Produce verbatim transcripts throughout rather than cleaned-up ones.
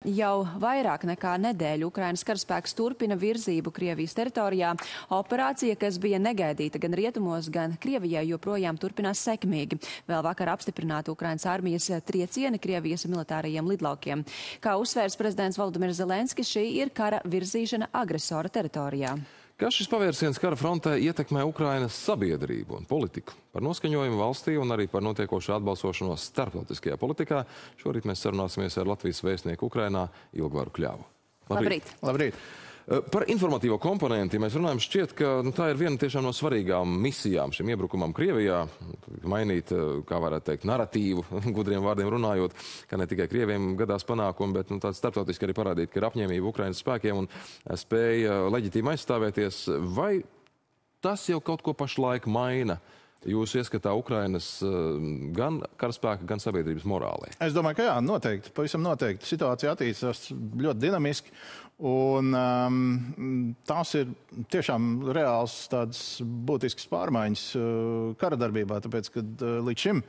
Jau vairāk nekā nedēļu Ukrainas karaspēks turpina virzību Krievijas teritorijā. Operācija, kas bija negaidīta gan rietumos, gan Krievijai, joprojām turpinās sekmīgi. Vēl vakar apstiprināta Ukrainas armijas triecieni Krievijas militārajiem lidlaukiem. Kā uzsvērs prezidents Volodimirs Zelenskis, šī ir kara virzīšana agresora teritorijā. Kā šis pavērsiens kara frontē ietekmē Ukrainas sabiedrību un politiku? Par noskaņojumu valstī un arī par notiekošo atbalsošanos starptautiskajā politikā šorīt mēs sarunāsimies ar Latvijas vēstnieku Ukrainā Ilgvaru Kļavu. Labrīt! Labrīt! Par informatīvo komponenti mēs runājam, šķiet, ka nu, tā ir viena tiešām no svarīgām misijām šim iebrukumam Krievijā. Mainīt, kā varētu teikt, naratīvu, gudriem vārdiem runājot, ka ne tikai Krieviem gadās panākumi, bet nu, tāds starptautiski arī parādīt, ka ir apņēmība Ukrainas spēkiem un spēja leģitīmi aizstāvēties. Vai tas jau kaut ko pašlaik maina jūsu ieskatā Ukrainas gan karaspēka, gan sabiedrības morālē? Es domāju, ka jā, noteikti, pavisam noteikti. Situācija attīstās ļoti dinamiski, un um, tās ir tiešām reāls tādas būtiskas pārmaiņas uh, kara darbībā, tāpēc, kad uh, līdz šim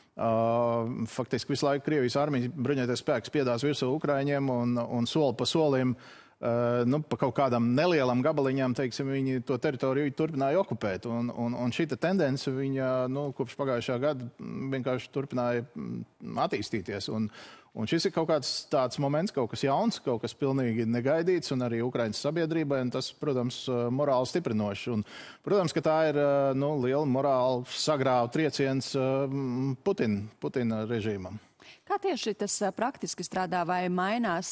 uh, faktiski visu laiku Krievijas armijas bruņotais spēks piedās virsū Ukraiņiem un, un soli pa solim Uh, nu, pa kaut kādam nelielam gabaliņām, teiksim, viņi to teritoriju turpināja okupēt. Un, un, un šī tendence viņa, nu, kopš pagājušā gada vienkārši turpināja attīstīties. Un, un šis ir kaut kāds tāds moments, kaut kas jauns, kaut kas pilnīgi negaidīts, un arī Ukrainas sabiedrībai, un tas, protams, morāli stiprinoši. Un, protams, ka tā ir, nu, liela morāli sagrāva trieciens Putina, Putina režīmam. Kā tieši tas praktiski strādā, vai mainās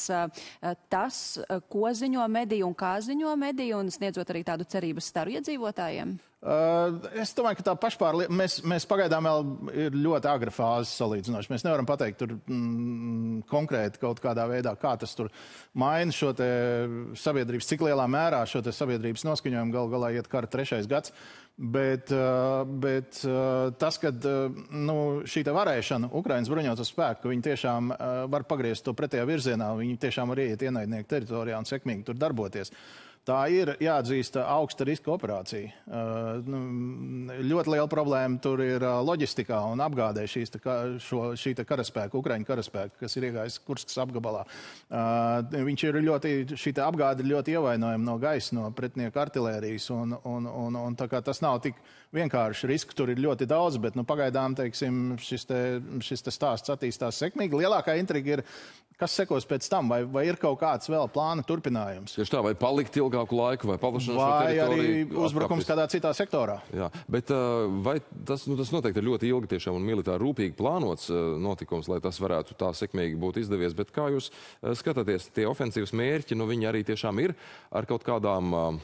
tas, ko ziņo mediju un kā ziņo mediju, un sniedzot arī tādu cerības staru iedzīvotājiem? Uh, es domāju, ka tā pašpārliecība, mēs, mēs pagaidām vēl ir ļoti agra fāze salīdzinoši. Mēs nevaram pateikt tur mm, konkrēti kaut kādā veidā, kā tas tur maina šo te sabiedrības, cik lielā mērā šo te sabiedrības noskaņojumu gal galā iet kara trešais gads. Bet, uh, bet uh, tas, kad uh, nu, šī te varēšana Ukrainas bruņoto spēku, ka viņi tiešām uh, var pagriezt to pretējā virzienā, viņi tiešām var ieiet ienaidnieku teritorijā un sekmīgi tur darboties. Tā ir jāatzīst augsta riska operācija. Uh, nu, ļoti liela problēma tur ir loģistikā un apgādē šīs te, šo, šī te karaspēka, Ukraiņu karaspēka, kas ir iegājis Kurskas apgabalā. Uh, viņš ir ļoti, šī te apgāde ir ļoti ievainojama no gaisa, no pretinieka artilērijas, un, un, un, un tā kā tas nav tik vienkārši risku, tur ir ļoti daudz, bet nu, pagaidām, teiksim, šis te, šis te stāsts attīstās sekmīgi. Lielākā intriga ir, kas sekos pēc tam, vai, vai ir kaut kāds vēl plāna turpinājums. Tieši tā, vai palikt ilgāku laiku, vai paplašināt šo vai teritoriju? Vai arī uzbrukums kādā citā sektorā. Jā, bet vai tas, nu, tas noteikti ir ļoti ilgi tiešām un militāri rūpīgi plānots notikums, lai tas varētu tā sekmīgi būt izdevies, bet kā jūs skatāties, tie ofensīvas mērķi, nu viņi arī tiešām ir ar kaut kādām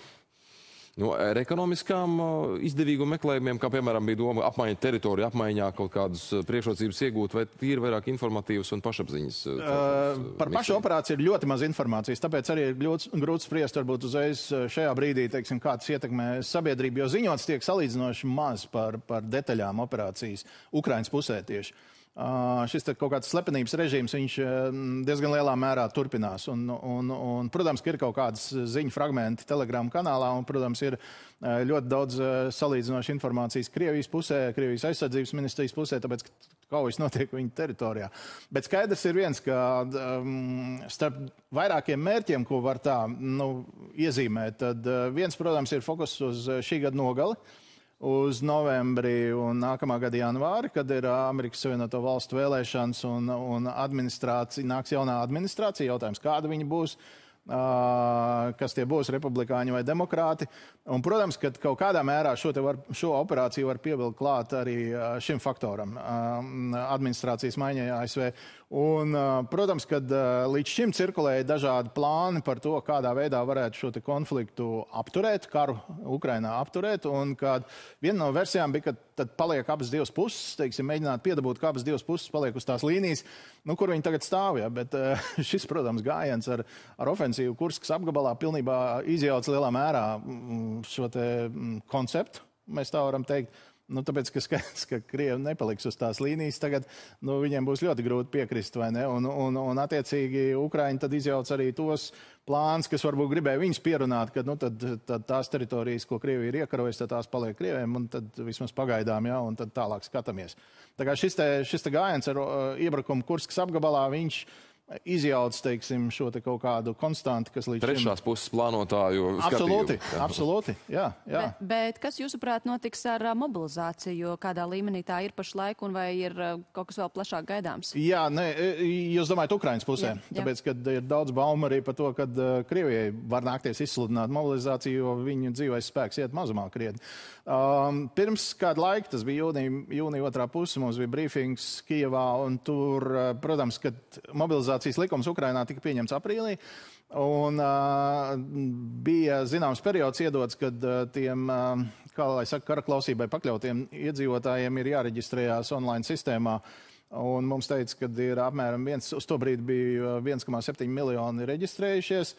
Nu, ar ekonomiskām izdevīgu meklējumiem, kā piemēram bija doma apmaiņa teritoriju, apmaiņā kaut kādas priekšrocības iegūt, vai ir vairāk informatīvas un pašapziņas? Uh, par pašu operāciju ir ļoti maz informācijas, tāpēc arī ir grūts, grūts spriest varbūt uzreiz šajā brīdī, teiksim, kā tas ietekmē sabiedrību, jo ziņots tiek salīdzinoši maz par, par detaļām operācijas Ukrainas pusē tieši. Uh, šis kaut kāds slepenības režīms, viņš diezgan lielā mērā turpinās. Un, un, un, protams, ka ir kaut kādas ziņu fragmenti Telegram kanālā, un, protams, ir ļoti daudz salīdzinoši informācijas Krievijas pusē, Krievijas aizsardzības ministrijas pusē, tāpēc, ka kaujas notiek viņa teritorijā. Bet skaidrs ir viens, ka um, starp vairākiem mērķiem, ko var tā nu, iezīmēt, tad viens, protams, ir fokus uz šī gada nogali, uz novembri un nākamā gada janvāri, kad ir Amerikas Savienoto Valstu vēlēšanas un, un administrācija, nāks jaunā administrācija, jautājums, kāda viņa būs, uh, kas tie būs, republikāņi vai demokrāti. Un, protams, ka kaut kādā mērā šo, var, šo operāciju var pievilkt klāt arī šim faktoram, uh, administrācijas maiņai A S V. Un, protams, kad līdz šim cirkulēja dažādi plāni par to, kādā veidā varētu šo te konfliktu apturēt, karu Ukrainā apturēt, un kad viena no versijām bija, ka tad paliek abas divas puses, teiksim, mēģināt piedabūt, ka abas divas puses paliek uz tās līnijas, nu, kur viņi tagad stāv, ja, bet šis, protams, gājiens ar, ar ofensīvu Kurskas apgabalā pilnībā izjauc lielā mērā šo te konceptu, mēs tā varam teikt. Nu, tāpēc, ka skaidrs, ka Krievi nepaliks uz tās līnijas, tagad nu, viņiem būs ļoti grūti piekrist, vai ne? Un, un, un attiecīgi Ukraiņi tad izjauc arī tos plāns, kas varbūt gribēja viņus pierunāt, ka nu, tad, tad tās teritorijas, ko Krievija ir iekarojusi, tad tās paliek Krieviem, un tad vismaz pagaidām, jā, un tad tālāk skatāmies. Tā kā šis te, šis te gājiens ar uh, iebrukumu Kurskas apgabalā, viņš izjauc, teiksim, šo te kaut kādu konstantu, kas līdz Trešās šim... puses plānotāju absolūti, skatījumu. Absolūti, jā, jā. Bet, bet kas, jūsuprāt, notiks ar mobilizāciju? Kādā līmenī tā ir pašlaik un vai ir kaut kas vēl plašāk gaidāms? Jā, ne, jūs domājat Ukrainas pusē, jā, jā. tāpēc, kad ir daudz baumu arī par to, kad Krievijai var nākties izsludināt mobilizāciju, jo viņu dzīvais spēks iet mazumā krietni. Um, pirms kādu laiku, tas bija jūnija, jūnija otrā puse, mums bija brīfings Kijevā, un tur, protams, kad mobilizācijas likums Ukrainā tika pieņemts aprīlī, un uh, bija zināms periods iedots, kad uh, tiem, uh, kā lai saka, kara klausībai pakļautiem iedzīvotājiem ir jāreģistrējās online sistēmā. Un mums teica, ka ir apmēram viens, uz to brīdi bija viens komats septiņi miljoni reģistrējušies.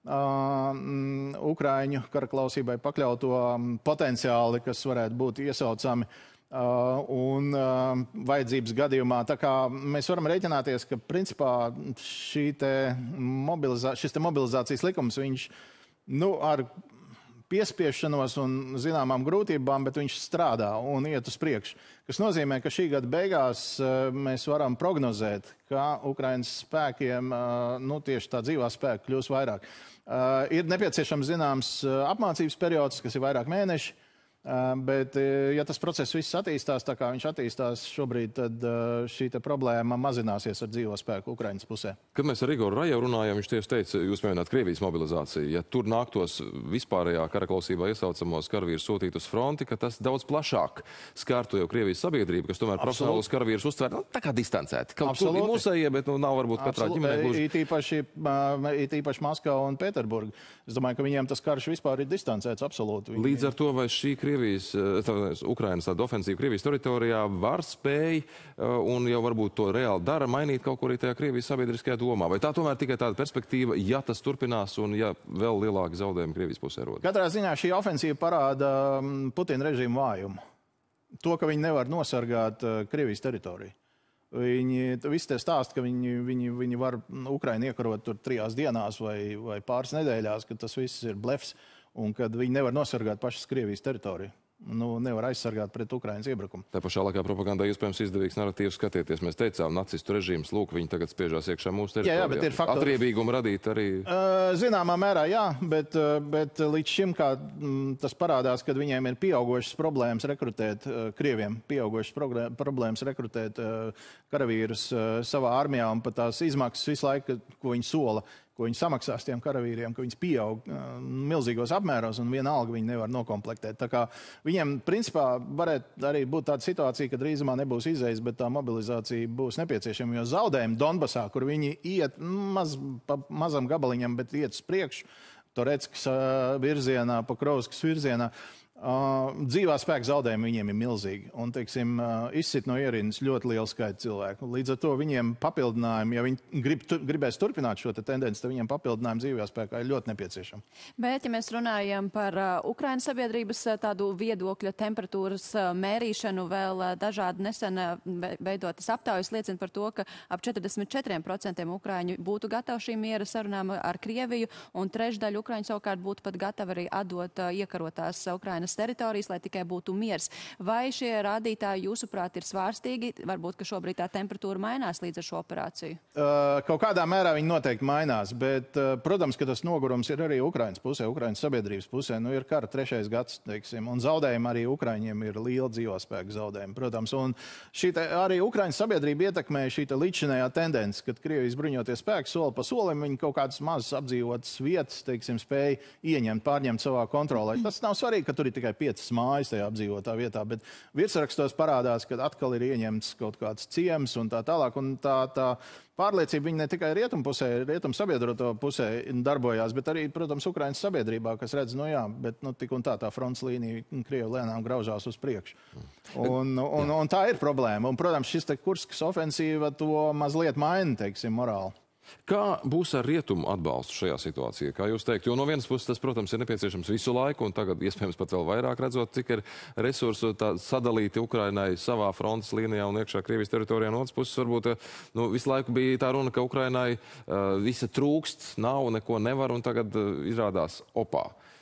Uh, um, Ukraiņu kara klausībai pakļauto um, potenciāli, kas varētu būt iesaucami uh, un uh, vajadzības gadījumā. Tā kā mēs varam rēķināties, ka principā šī te mobilizā, šis te mobilizācijas likums, viņš nu, ar piespiešanos un zināmām grūtībām, bet viņš strādā un iet uz priekšu. Kas nozīmē, ka šī gada beigās uh, mēs varam prognozēt, ka Ukrainas spēkiem uh, nu, tieši tā dzīvā spēka kļūs vairāk. Uh, ir nepieciešams zināms uh, apmācības periods, kas ir vairāk mēneši, uh, bet, uh, ja tas process viss attīstās tā, kā viņš attīstās šobrīd, tad uh, šī te problēma mazināsies ar dzīvo spēku Ukrainas pusē. Kad mēs ar Igoru Rajevu runājām, viņš tieši teica, jūs pieminējāt Krievijas mobilizāciju. Ja tur nāktos vispārējā karaklausībā iesaucamos karavīrus sūtīt uz fronti, ka tas daudz plašāk skārtu jau Krievijas sabiedrību, kas tomēr profesionālus karavīrus uztver nu, tā kā distancēti. Kaut kur ir mūsējie, bet nu, nav varbūt katrā ģimenē gluži. It īpaši, it īpaši Maskava un Pēterburga. Es domāju, ka viņiem tas karš vispār ir distancēts absolūti. Viņi... Līdz ar to, vai šī Krievijas, tā, Ukrainas tāda ofensīva Krievijas teritorijā var spēj un jau varbūt to reāli dara mainīt kaut ko arī tajā Krievijas sabiedriskajā domā? Vai tā tomēr tikai tāda perspektīva, ja tas turpinās un ja vēl lielāki zaudējumi Krievijas pusē rodas? Katrā ziņā šī ofensīva parāda Putina režīmu vājumu. To, ka viņi nevar nosargāt Krievijas teritoriju. Viņi visi te stāst, ka viņi, viņi, viņi var Ukrainu iekarot tur trijās dienās vai, vai pāris nedēļās, ka tas viss ir blefs un kad viņi nevar nosargāt pašas Krievijas teritoriju. Nu, nevar aizsargāt pret Ukrainas iebrukumu. Tā pašā laikā propagandai iespējams izdevīgs narratīvs skatieties. Mēs teicām, nacistu režīms, lūk, viņi tagad spiežās iekšā mūsu teritorijā. Jā, jā, bet ir faktori. Atriebīgumu radīt arī... Uh, zināmā mērā, jā, bet, bet līdz šim, kā m, tas parādās, kad viņiem ir pieaugošas problēmas rekrutēt uh, Krieviem, pieaugošas problēmas rekrutēt uh, karavīrus uh, savā armijā un pat tās izmaksas visu laiku, ko viņi sola, ko viņi samaksās tiem karavīriem, ka viņas pieaug uh, milzīgos apmēros un vienalga viņi nevar nokomplektēt. Tā kā viņiem, principā, varētu arī būt tāda situācija, ka drīzumā nebūs izējas, bet tā mobilizācija būs nepieciešama, jo zaudējumi Donbasā, kur viņi iet maz, pa mazam gabaliņam, bet iet uz priekšu, Toreckas uh, virzienā, Pokrovskas virzienā, Uh, dzīvā spēka zaudējumi viņiem ir milzīgi un, teiksim, uh, izsit no ierindas ļoti lielu skaitu cilvēku. Līdz ar to viņiem papildinājumi, ja viņi grib, tu, gribēs turpināt šo te tendenci, tad viņiem papildinājumi dzīvajā spēkā ir ļoti nepieciešami. Bet, ja mēs runājam par uh, Ukrainas sabiedrības uh, tādu viedokļa temperatūras uh, mērīšanu, vēl uh, dažādi nesen uh, veidotas aptaujas liecina par to, ka ap četrdesmit četriem procentiem Ukraiņu būtu gatavi šīm miera sarunām ar Krieviju, un trešdaļa Ukraiņu savukārt būtu pat gatavi arī atdot uh, iekarotās Ukrainas teritorijas, lai tikai būtu miers. Vai šie rādītāji, jūsuprāt, ir svārstīgi? Varbūt, ka šobrīd tā temperatūra mainās līdz ar šo operāciju? Uh, kaut kādā mērā viņi noteikti mainās, bet, uh, protams, ka tas nogurums ir arī Ukrainas pusē, Ukrainas sabiedrības pusē. Nu, ir kara trešais gads, teiksim, un zaudējumi arī Ukraiņiem ir liela dzīvospēka zaudējumi, protams. Un šī te, arī Ukrainas sabiedrība ietekmē šī te līdzinējā tendence, kad Krievijas bruņotie spēki soli pa solim, viņi kaut kādas mazas apdzīvotas vietas, teiksim, spēja ieņemt, pārņemt savā kontrolē. Tas nav svarīgi, ka tur ir tikai piecas mājas tajā apdzīvotā vietā, bet virsrakstos parādās, ka atkal ir ieņemts kaut kāds ciems un tā tālāk, un tā, tā pārliecība viņa ne tikai rietumu pusē, rietumu sabiedroto pusē darbojās, bet arī, protams, Ukrainas sabiedrībā, kas redz, nu jā, bet nu, tik un tā tā fronts līnija Krievi lēnām graužās uz priekšu. Un, un, un tā ir problēma. Un, protams, šis te Kurskas ofensīva to mazliet maina, teiksim, morāli. Kā būs ar rietumu atbalstu šajā situācijā? Kā jūs teikt, jo no vienas puses tas, protams, ir nepieciešams visu laiku, un tagad iespējams pat vēl vairāk redzot, cik ir resursu sadalīti Ukrainai savā frontes līnijā un iekšā Krievijas teritorijā. No otras puses, varbūt nu, visu laiku bija tā runa, ka Ukrainai uh, visa trūkst, nav, neko nevar, un tagad uh, izrādās opā.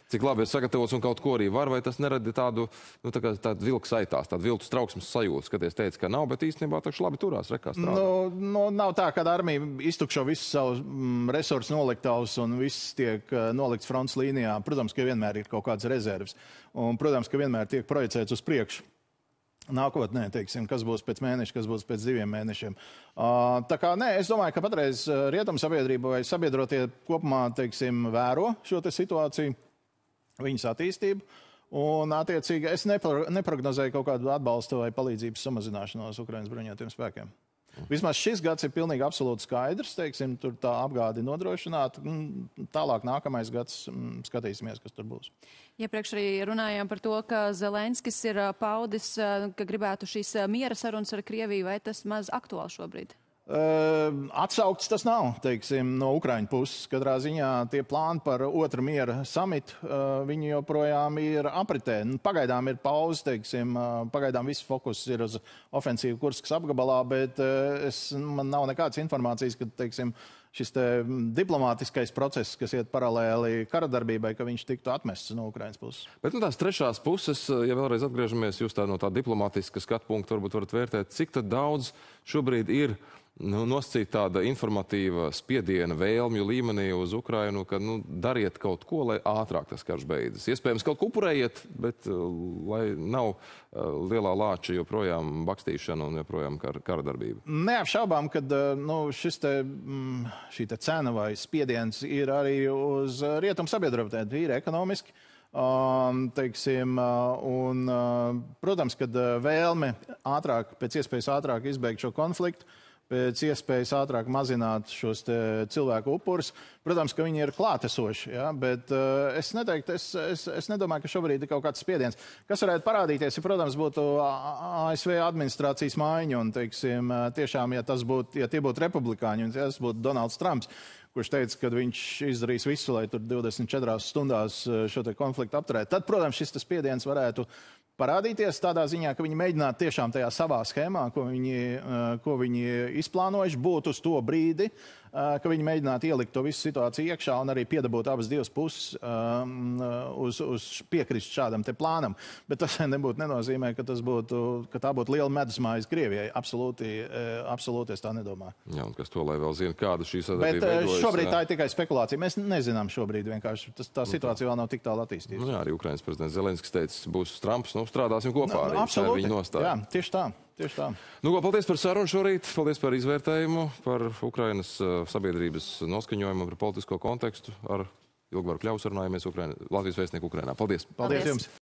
Cik labi ir sagatavots un kaut ko arī var, vai tas nerada tādu, nu, tā kā tādu vilku saitās, tādu viltus trauksmes sajūtu, skaties, teica, ka nav, bet īstenībā taču labi turās, rekā strādā. Nu, nu, nav tā, ka armija iztukšo visus savus mm, resursus noliktavus un viss tiek uh, nolikts fronts līnijā. Protams, ka vienmēr ir kaut kādas rezerves. Un, protams, ka vienmēr tiek projicēts uz priekšu. Nākotnē, teiksim, kas būs pēc mēneša, kas būs pēc diviem mēnešiem. Uh, tā kā, nē, es domāju, ka patreiz rietumu sabiedrība vai sabiedrotie kopumā, teiksim, vēro šo te situāciju, viņas attīstību, un, attiecīgi, es nepro, neprognozēju kaut kādu atbalstu vai palīdzības samazināšanos Ukrainas bruņotajiem spēkiem. Vismaz šis gads ir pilnīgi absolūti skaidrs, teiksim, tur tā apgādi nodrošināt. Tālāk nākamais gads skatīsimies, kas tur būs. Iepriekš arī runājām par to, ka Zelenskis ir paudis, ka gribētu šīs miera sarunas ar Krieviju, vai tas maz aktuāli šobrīd? Uh, atsaukts tas nav, teiksim, no Ukraiņu puses. Katrā ziņā tie plāni par otru miera samitu, uh, viņi joprojām ir apritē. Pagaidām ir pauze, teiksim, uh, pagaidām viss fokus ir uz ofensīvu Kurskas apgabalā, bet uh, es, man nav nekādas informācijas, ka, teiksim, šis te diplomātiskais process, kas iet paralēli karadarbībai, ka viņš tiktu atmests no Ukrainas puses. Bet nu, tās trešās puses, ja vēlreiz atgriežamies, jūs tā no tā diplomātiska skatu punkta varbūt varat vērtēt, cik tad daudz šobrīd ir nu, nosacīt tāda informatīva spiediena vēlmju līmenī uz Ukrainu, ka nu, dariet kaut ko, lai ātrāk tas karš beidzas. Iespējams, kaut ko upurējiet, bet uh, lai nav uh, lielā lāča joprojām bakstīšana un joprojām kar, kara darbība. Neapšaubām, ka nu, šis te, šī te cena vai spiediens ir arī uz rietumu sabiedrību, ir ekonomiski. Um, teiksim, uh, un, uh, protams, kad uh, vēlme ātrāk, pēc iespējas ātrāk izbeigt šo konfliktu, pēc iespējas ātrāk mazināt šos cilvēku upurus. Protams, ka viņi ir klātesoši, ja? Bet uh, es neteiktu, es, es, es nedomāju, ka šobrīd ir kaut kāds spiediens. Kas varētu parādīties, ja, protams, būtu A S V administrācijas maiņa, un, teiksim, tiešām, ja tas būtu, ja tie būtu republikāņi, un tas būtu Donalds Trumps, kurš teica, ka viņš izdarīs visu, lai tur divdesmit četrās stundās šo te konfliktu apturētu. Tad, protams, šis spiediens varētu parādīties tādā ziņā, ka viņi mēģinātu tiešām tajā savā schēmā, ko viņi, ko viņi izplānojuši, būt uz to brīdi, ka viņi mēģinātu ielikt to visu situāciju iekšā un arī piedabūt abas divas puses uz, uz piekrist šādam te plānam. Bet tas nebūtu nenozīmē, ka, tas būtu, ka tā būtu liela medusmājas Krievijai. Absolūti, absolūti es tā nedomāju. Jā, un kas to lai vēl zina, kāda šī sadarbība Bet veidojas, šobrīd tā ir tikai spekulācija. Mēs nezinām šobrīd vienkārši. Tas, tā situācija vēl nav tik tālu attīstījusies. Nu jā, arī Ukrainas prezidents Zelenskis teica, būs Trumps, nu strādāsim kopā arī. Absolūti. Viņa nostāja. Jā, tieši tā. Tieši tā. Nu, ko, paldies par sarunu šorīt, paldies par izvērtējumu, par Ukrainas uh, sabiedrības noskaņojumu, par politisko kontekstu. Ar Ilgvaru Kļavu sarunājamies Ukraina, Latvijas vēstnieku Ukrainā. Paldies! Paldies, paldies jums!